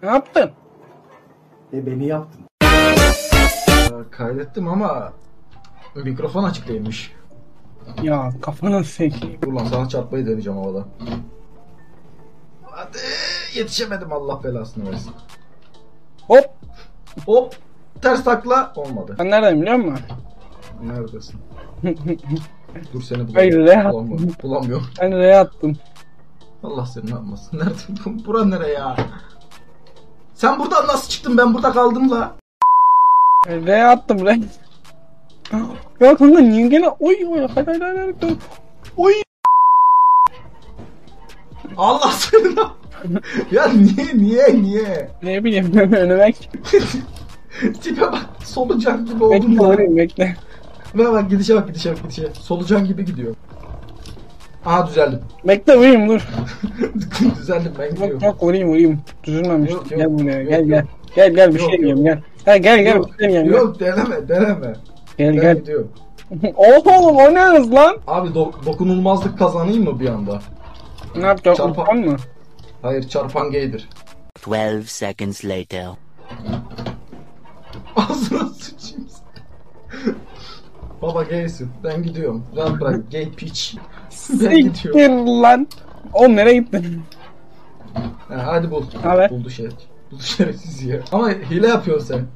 Ne yaptın? Beni yaptın. Kaydettim ama mikrofon açık değilmiş. Ya kafanı sekeyim. Dur lan, sana çarpmayı deneyeceğim havada. Hadi, yetişemedim, Allah belasını versin. Hop. Hop, ters takla olmadı. Ben neredeyim biliyor musun? Neredesin? Dur, seni Hayır, bulamıyorum. Bulamıyorum. Ben R'ye attım. Allah seni yapmasın. Nerede? Bura nere ya? Sen buradan nasıl çıktın? Ben burada kaldım la. R'ye attım R. Ya kanka niye gene oy hayır. Oy. Allah seni. Ya niye? Ne bileyim önüme Tipe bak, solucan gibi oldum bekle lan. orayım bekle. Ve bak, gidişe. Solucan gibi gidiyor. Aha, düzeldim. Bekle vurayım dur. Düzeldim, ben gidiyorum. Yok vurayım. Düzülmemiş. Yok, Gel buraya yok, gel. yok. Gel bir Yok, şey yok. diyeyim gel. Ha, gel Yok, bir şey diyeyim. yok, deneme. Gel Ben gidiyorum. Oğlum o ne hız lan? Abi dokunulmazlık kazanayım mı bir anda? Ne yapacağım? Çarpan- Uçan mı? Hayır, çarpan gaydir. 12 seconds later. Ağzına sıçayım. Baba gaysin. Ben gidiyorum. Rahat bırak, gay piç. Ben gidiyorum. Siktir lan. Oğlum nereye gittin? Ha, hadi bul. Haber? Buldu şerefsiz ya. Ama hile yapıyorsun sen.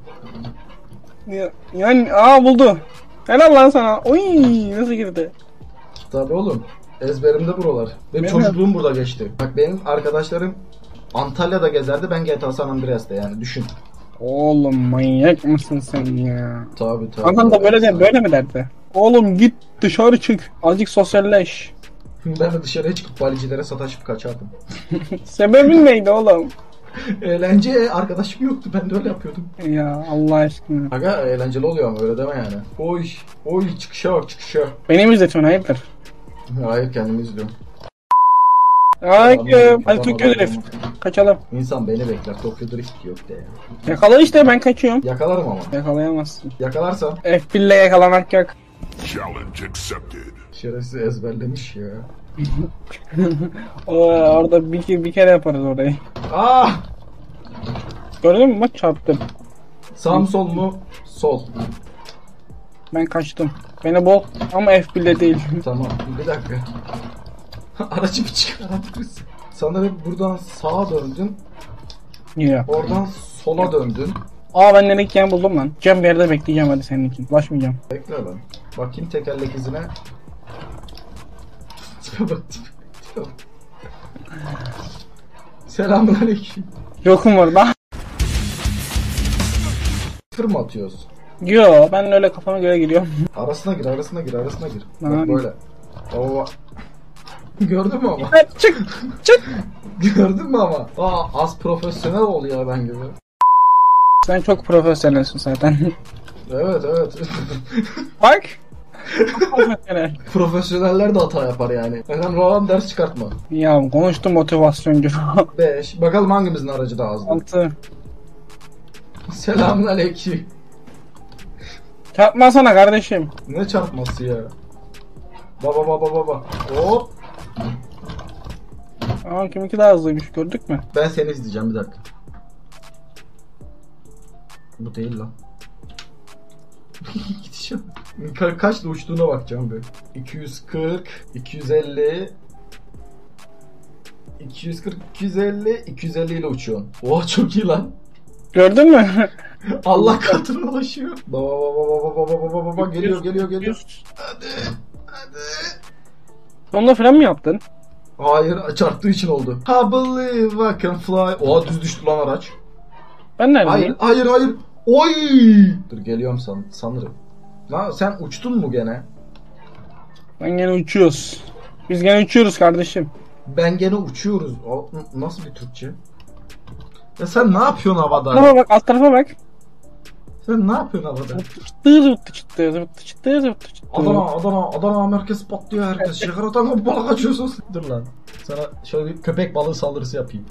Yani buldu. Helal lan sana. Oy nasıl girdi? Tabii oğlum. Ezberimde buralar. Benim Benim- çocukluğum burada geçti. Bak, benim arkadaşlarım Antalya'da gezerdi. Ben GTA San Andreas'ta, yani düşün. Oğlum manyak mısın sen ya? Tabii. Adam da böyle mi derdi? Oğlum git dışarı çık. Azıcık sosyalleş. Ben de dışarıya çıkıp balicilere sataşıp kaçardım. Sebebin neydi oğlum? Eğlence, arkadaşım yoktu. Ben de öyle yapıyordum. Ya Allah aşkına. Aga, eğlenceli oluyor ama öyle deme yani. Oy, çıkışa bak. Beni mi izletiyorsun hayırdır? Hayır, kendimi izliyorum. Hadi Tokyo Drift. Kaçalım. İnsan beni bekler. Tokyo Drift yok de ya. Yakala işte ben kaçıyorum. Yakalarım ama. Yakalayamazsın. Yakalarsam F1 ile yakalamak yok. Challenge accepted. şerefsiz ezberlemiş ya. Orada bir kere yaparız orayı. Ah! Gördün mü bak çarptım. Sağ mı sol mu? Sol. Ben kaçtım. Beni bol ama F1'de değil. Tamam. Bir dakika. Aracı bir çıkartırız. Sanırım buradan sağa döndün. Ya. Oradan sola döndün. Ben nereye gideceğimi buldum lan. Cam bir yerde bekleyeceğim hadi senin için. Ulaşmayacağım. Bekle lan. Bakayım tekerlek izine. Tipe bak. Selamünaleyküm. Yokum orada. Fır mı atıyoruz? Yo ben öyle kafama göre gidiyorum. Arasına gir. Tamam. Bak böyle. Oo. Gördün mü ama? Çık. Gördün mü ama? Az profesyonel ol ya, ben gibi. Sen çok profesyonelsin zaten. Evet. Bak. Çok profesyonel. Profesyoneller de hata yapar yani. Hemen Rohan ders çıkartma. Ya konuştum motivasyoncu. 5. Bakalım hangimizin aracı daha hızlı. 6. Selamünaleyküm. Çarpmasana kardeşim. Ne çarpması ya? Baba. Hop. Kiminki daha hızlıymış gördük mü? Ben seni izleyeceğim, bir dakika. Bu değil lan. Gideceğim. Kaçla uçtuğuna bakacağım bir. 240, 250, 250 ile uçuyorsun. Oha, çok iyi lan. Gördün mü? Allah katına ulaşıyor. Baba geliyor. Hadi. Sonunda fren mi yaptın? Hayır, çarptığı için oldu. I believe I can fly. Oha, düz düştü lan araç. Ben neredeyim? Hayır. Oy! Dur, geliyorum sanırım. Lan sen uçtun mu gene? Ben gene uçuyoruz. Biz gene uçuyoruz kardeşim. Ben gene uçuyoruz. Nasıl bir Türkçe? Ya sen ne yapıyorsun havada? Tarafa bak alt tarafa bak. Sen ne yapıyorsun havada? Zıvıttı çıttı. Adana merkez patlıyor herkes. Şekaratan balık kaçıyorsun. Dur lan. Sana şöyle bir köpek balığı saldırısı yapayım.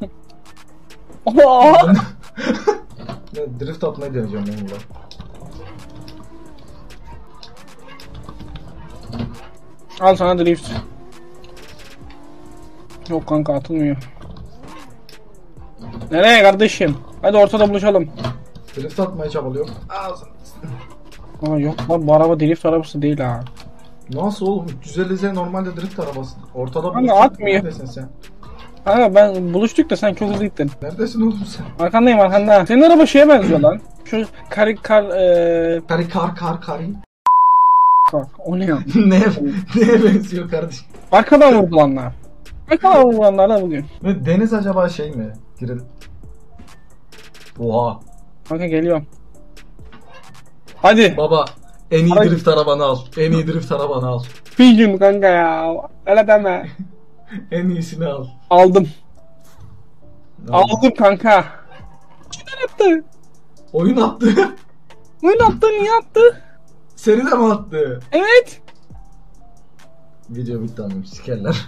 Drift atmayı deneyeceğim ben burada. Al sana drift. Yok kanka atılmıyor. Nereye kardeşim? Hadi ortada buluşalım. Drift atmaya çabalıyorum. Ağzını. Aa, yok lan bu araba drift arabası değil ha. Nasıl oğlum? 350Z normalde drift arabası. Ortada Hani buluştuk. atmıyor. Neredesin sen? Kanka ben buluştuk da sen çok hızlı gittin. Neredesin oğlum sen? Arkandayım arkanda. Senin araba şeye benziyor lan. Şu Kari. o ne ya? Neye benziyor kardeşim? Arkadan vurdulanlar. Arkadan vurdulanlar da bugün. Ve deniz acaba şey mi? Giril. Oha. Kanka geliyorum. Hadi. Baba en iyi Ay. drift arabanı al. En iyi drift arabanı al. Bilgim kanka ya. Öyle deme. En iyisini al. Aldım. Aldım kanka. Neden attı? Oyun attı. Oyun attı niye attı? Seni de mi attı? Evet. Video bitti annem sikerler.